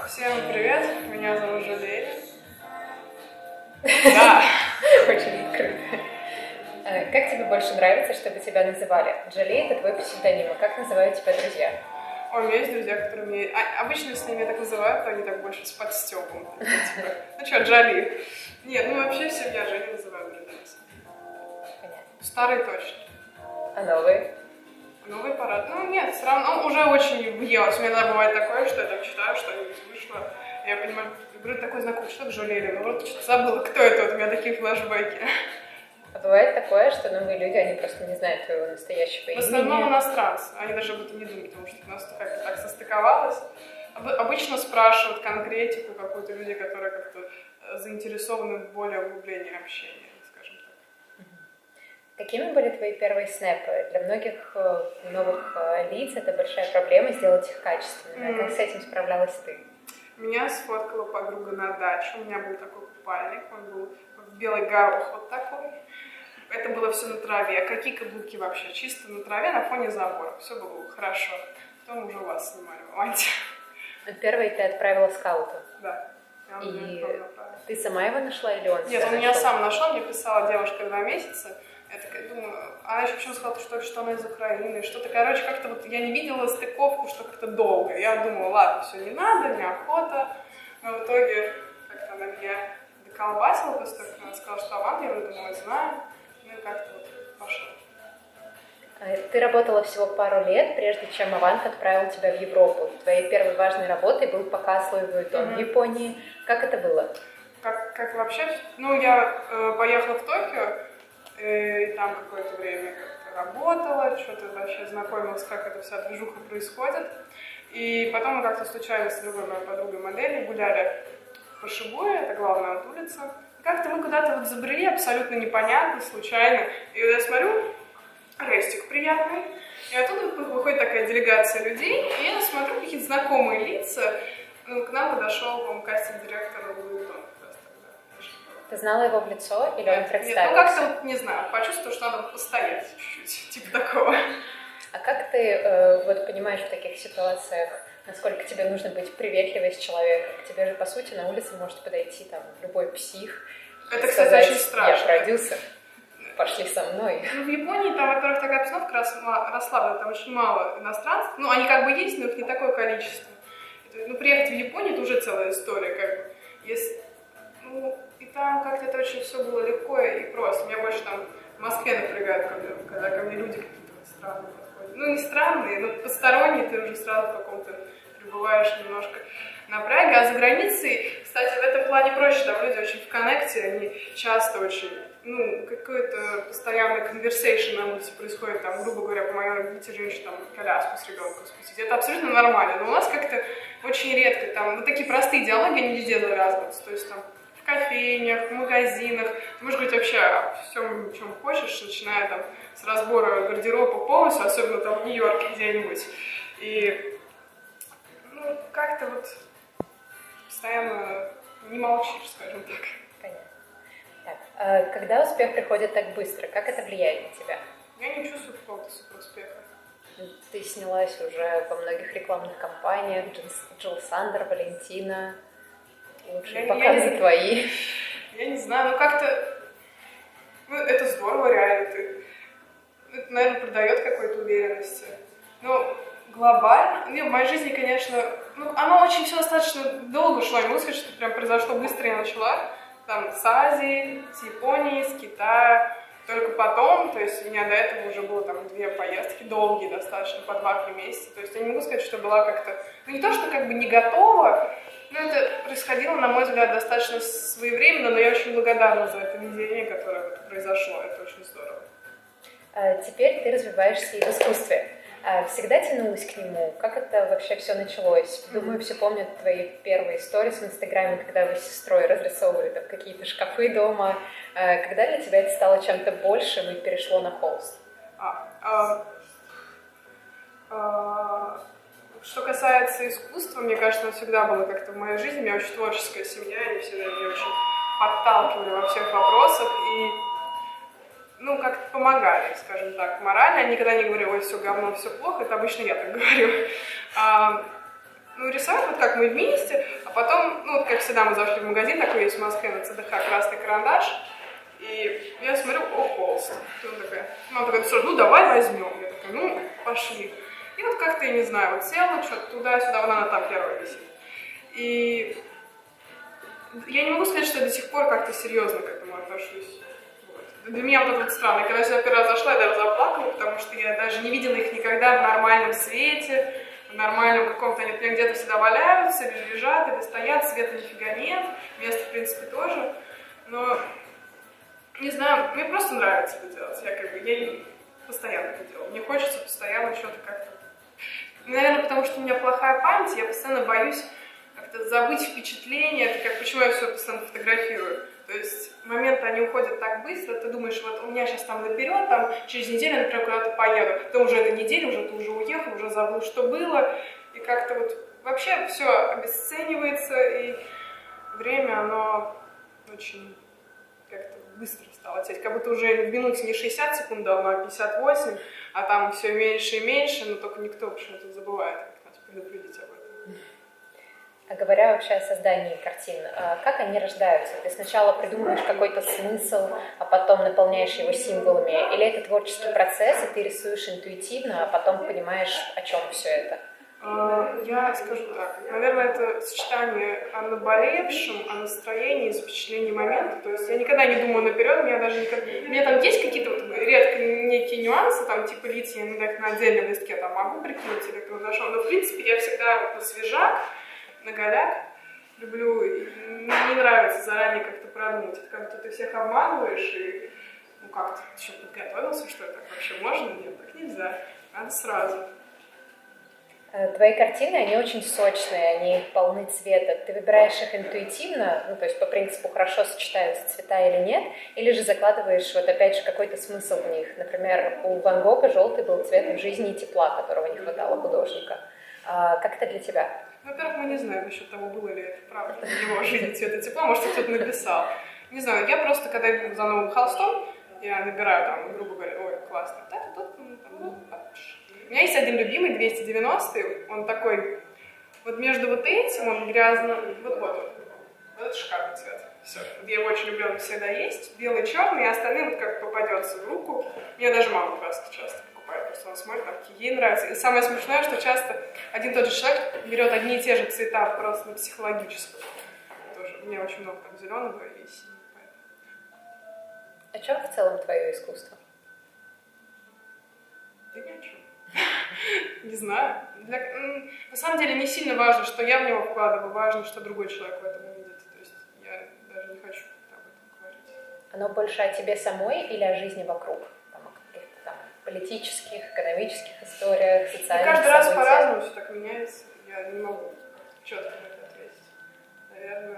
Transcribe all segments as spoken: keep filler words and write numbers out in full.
Всем привет, меня зовут Жалея. Да. Очень открыто. Как тебе больше нравится, чтобы тебя называли? Жалея — это твой псевдоним, а как называют тебя друзья? Ой, у меня есть друзья, которые мне... А, обычно, с ними так называют, они так больше с подстёпом. Типа, ну что, Джоли? Нет, ну вообще все меня Женя называют. Понятно. Старый точно. А новые? Новый парад? Ну нет, все равно уже очень въелось. У меня иногда бывает такое, что я так читаю, что-нибудь вышло. Я понимаю, говорю, такой знакомый, что это Жалея? Ну вот что-то забыла, кто это, вот у меня такие флешбеки. А бывает такое, что новые люди, они просто не знают твоего настоящего имени? В основном иностранцы, они даже об этом не думают, потому что у нас как-то так состыковалось. Обычно спрашивают конкретику какую-то люди, которые как-то заинтересованы в более углублении общения, скажем так. Какими были твои первые снэпы? Для многих новых лиц это большая проблема сделать их качественными. Mm. Как с этим справлялась ты? Меня сфоткала подруга на дачу. У меня был такой купальник, он был в белый горох вот такой. Это было все на траве. Какие каблуки вообще? Чисто на траве, на фоне забора. Все было хорошо. Потом уже вас снимали в Аванте. Первый ты отправила скауту? Да. И ты сама его нашла или он? Нет, он меня сам нашел. Мне писала девушка два месяца. Я такая думаю, она еще почему сказала, что, что она из Украины, что-то, короче, как-то вот я не видела стыковку, что как-то долго. Я думала, ладно, все, не надо, неохота. Но в итоге как-то она меня доколбасила, после того, как она сказала, что Аван, я думала, знаю. Ну и как-то вот пошло. Ты работала всего пару лет, прежде чем Авант отправил тебя в Европу. Твоей первой важной работой был показ Луи Вуиттон mm-hmm. в Японии. Как это было? Как, как вообще? Ну, я э, поехала в Токио, э, и там какое-то время работала, что-то вообще знакомилась, как эта вся движуха происходит. И потом мы как-то случайно с другой моей подругой модели гуляли по Шибуе, это главная вот улица. И как-то мы куда-то вот забрели, абсолютно непонятно, случайно. И вот я смотрю, рестик приятный, и оттуда выходит такая делегация людей, и я смотрю, какие-то знакомые лица. Ну, к нам подошел, по-моему, кастинг-директор Луи Вуиттон. Ты знала его в лицо или нет, он представился? Нет, ну как-то, вот, не знаю, почувствовала, что надо постоять чуть-чуть, типа такого. А как ты э, вот понимаешь в таких ситуациях, насколько тебе нужно быть приветливой с человеком? К тебе же, по сути, на улице может подойти там любой псих. Это, кстати, сказать, очень страшно. Я продюсер, пошли со мной. Ну, в Японии там, во-первых, такая обстановка расслаблена, там очень мало иностранцев. Ну, они как бы есть, но их не такое количество. Ну, приехать в Японию — это уже целая история, как бы. Если, ну, и там как-то это очень все было легко и просто. Меня больше там в Москве напрягают, когда, когда ко мне люди какие-то вот странные подходят. Ну, не странные, но посторонние, ты уже сразу в каком-то пребываешь немножко напряге. А за границей, кстати, в этом плане проще, там люди очень в коннекте, они часто очень, ну, какой-то постоянный conversation на улице происходит, там, грубо говоря, помогают видите женщину, там, коляску с ребенком спустить. Это абсолютно нормально, но у нас как-то очень редко, там, вот такие простые диалоги, они везде завязываются, то есть, там, в кофейнях, в магазинах, ты можешь говорить вообще о всем, чем хочешь, начиная, там, с разбора гардероба полностью, особенно, там, в Нью-Йорке где-нибудь, и, ну, как-то вот постоянно не молчишь, скажем так. Понятно. Так, а когда успех приходит так быстро, как это влияет на тебя? Я не чувствую какого-то суперуспеха. Ты снялась уже во многих рекламных кампаниях, Джилл Сандер, Валентина, лучшие я, показы я не, твои. Я не знаю, ну как-то, ну это здорово реально, ты, это, наверное, придает какой-то уверенности. Но глобально, ну, в моей жизни, конечно, ну, оно очень все достаточно долго шло, я могу сказать, что это прям произошло быстро, я начала там с Азии, с Японии, с Китая, только потом, то есть у меня до этого уже было там две поездки, долгие достаточно, по два-три месяца, то есть я не могу сказать, что была как-то, ну не то, что как бы не готова, но это происходило, на мой взгляд, достаточно своевременно, но я очень благодарна за это везение, которое вот произошло, это очень здорово. А теперь ты развиваешься и в искусстве. Всегда тянулась к нему? Как это вообще все началось? Думаю, все помнят твои первые сторис в Инстаграме, когда вы с сестрой разрисовывали там какие-то шкафы дома. Когда для тебя это стало чем-то большим и перешло на холст? А, а, а, что касается искусства, мне кажется, оно всегда было как-то в моей жизни. У меня очень творческая семья, они всегда меня очень подталкивали во всех вопросах и ну, как-то помогали, скажем так, морально. Я никогда не говорю, ой, все говно, все плохо, это обычно я так говорю. А, ну, рисовать, вот как мы вместе, а потом, ну, вот как всегда, мы зашли в магазин, такой есть в Москве на ЦДХ, красный карандаш, и я смотрю, о, холст. И он такая, мама такая, ну, давай возьмем. Я такая, ну, пошли. И вот как-то, я не знаю, вот села, что-то туда-сюда, вон она там первая висит. И я не могу сказать, что я до сих пор как-то серьезно к этому отношусь. Вот. Для меня вот это вот странно. Когда я сюда первый раз зашла, я даже заплакала, потому что я даже не видела их никогда в нормальном свете, в нормальном каком-то, они где-то всегда валяются, или лежат, или стоят, света нифига нет, места, в принципе, тоже. Но, не знаю, мне просто нравится это делать. Я как бы, я не постоянно это делаю. Мне хочется постоянно что-то как-то... Наверное, потому что у меня плохая память, я постоянно боюсь как-то забыть впечатление, это как почему я все постоянно фотографирую. То есть моменты, они уходят так быстро, ты думаешь, вот у меня сейчас там наперед, там через неделю, например, куда-то поеду, потом уже эта неделя, уже ты уже уехал, уже забыл, что было, и как-то вот вообще все обесценивается, и время, оно очень как-то быстро стало течь, как будто уже в минуте не шестьдесят секунд давно, а пятьдесят восемь, а там все меньше и меньше, но только никто почему-то забывает, как нас предупредить об этом. А говоря вообще о создании картин, как они рождаются? Ты сначала придумываешь какой-то смысл, а потом наполняешь его символами? Или это творческий процесс, и ты рисуешь интуитивно, а потом понимаешь, о чем все это? Я скажу так. Наверное, это сочетание о наболевшем, о настроении, запечатлении момента. То есть я никогда не думаю наперед, у меня даже никогда... У меня там есть какие-то вот редко некие нюансы, там типа лица, я иногда их на отдельном листке там могу прикинуть или как зашел. Но в принципе я всегда вот свежак, на голяк люблю, мне не нравится заранее как-то продумать, это как будто ты всех обманываешь, и ну как ты еще подготовился, что так вообще можно? Нет, так нельзя, надо сразу. Твои картины, они очень сочные, они полны цвета. Ты выбираешь их интуитивно, ну то есть по принципу хорошо сочетаются цвета или нет, или же закладываешь вот опять же какой-то смысл в них. Например, у Ван Гога желтый был цветом жизни и тепла, которого не хватало художника. А как это для тебя? Во-первых, мы не знаем насчет того, было ли это правда, его жизнь цвета тепла, может, кто-то написал. Не знаю, я просто, когда иду за новым холстом, я набираю там, грубо говоря, ой, классно, да, тут, ну, у меня есть один любимый, двести девяностый, он такой, вот между вот этим, он грязно, вот, вот, вот, вот это шикарный цвет. Все, я его очень люблю, он всегда есть, белый, черный, и остальные вот как попадется в руку. Мне даже мама краски часто покупает, просто он смотрит, там, какие ей нравятся. И самое смешное, что часто один и тот же человек берет одни и те же цвета просто на психологическом. Тоже. У меня очень много там зеленого и синего. О чем в целом твое искусство? Да ни о чем. Не знаю. Для... На самом деле не сильно важно, что я в него вкладываю, важно, что другой человек в этом увидит. То есть я даже не хочу об этом говорить. Оно больше о тебе самой или о жизни вокруг? Там, о каких-то там политических, экономических историях, социальных каждый раз событиях? по-разному все так меняется. Я не могу четко на это ответить. Наверное...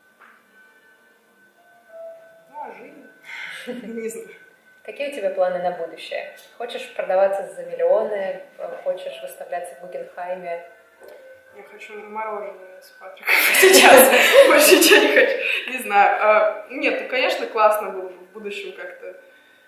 Ну, о жизни. Не знаю. Какие у тебя планы на будущее? Хочешь продаваться за миллионы? Хочешь выставляться в Гугенхайме? Я хочу мороженое с Патриком сейчас. Больше ничего не хочу. Не знаю. Нет, ну, конечно, классно было бы в будущем как-то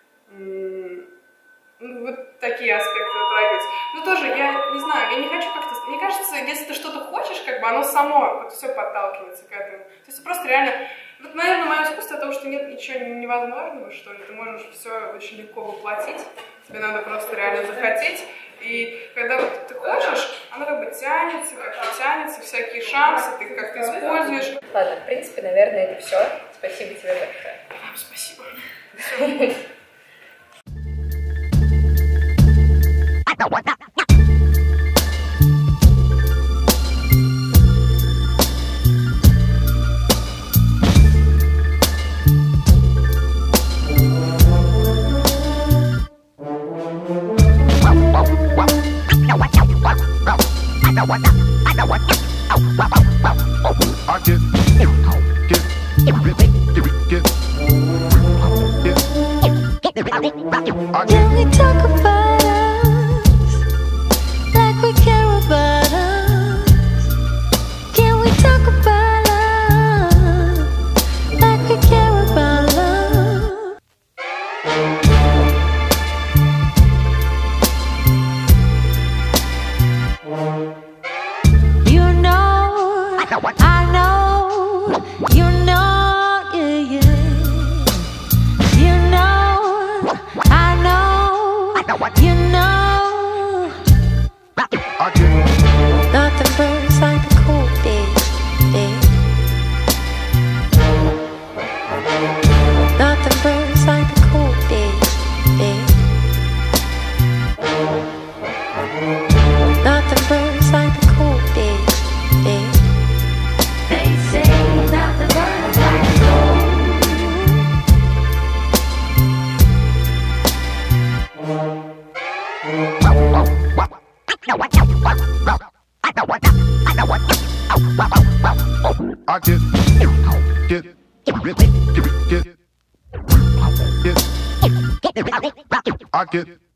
вот такие аспекты затрагивать. Но тоже, я не знаю, я не хочу как-то... Мне кажется, если ты что-то хочешь, как бы оно само вот все подталкивается к этому. То есть просто реально... Вот, наверное, мое искусство это то, что нет ничего невозможного, что ли. Ты можешь все очень легко воплотить. Тебе надо просто реально захотеть. И когда вот ты хочешь, оно как бы тянется, как-то тянется, всякие шансы, ты как-то используешь. Ладно, в принципе, наверное, это все. Спасибо тебе большое. Вам спасибо. Все. Can we talk about us like we care about us? Can we talk about us like we care about love? You're I get, get, get, get, get, I get.